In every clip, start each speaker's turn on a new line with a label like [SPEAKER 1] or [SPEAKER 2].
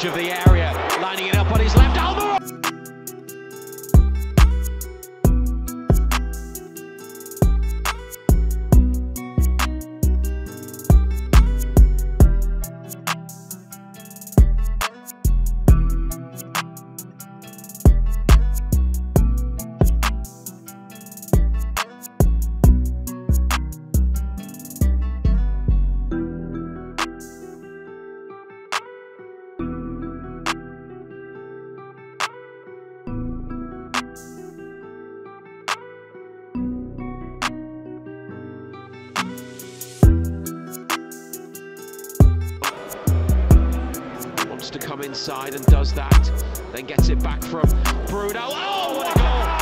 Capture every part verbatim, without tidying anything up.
[SPEAKER 1] edge of the area, lining it up on his left. Almiron! To come inside and does that, then gets it back from Bruno. Oh, what a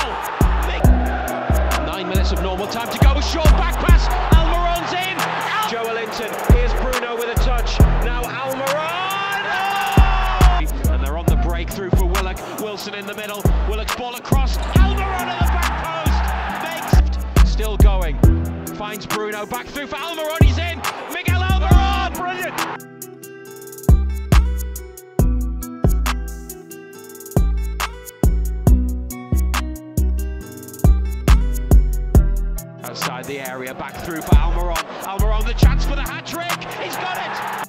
[SPEAKER 1] goal! Nine minutes of normal time to go. Short back pass. Almiron's in. Al Joelinton. Here's Bruno with a touch. Now Almiron. Oh! And they're on the breakthrough for Willock. Wilson in the middle. Willock's ball across. Almiron at the back post. Makes still going. Finds Bruno back through for Almiron. He's in. Miguel Almiron. Brilliant. Outside the area, back through for Almiron. Almiron, the chance for the hat-trick. He's got it!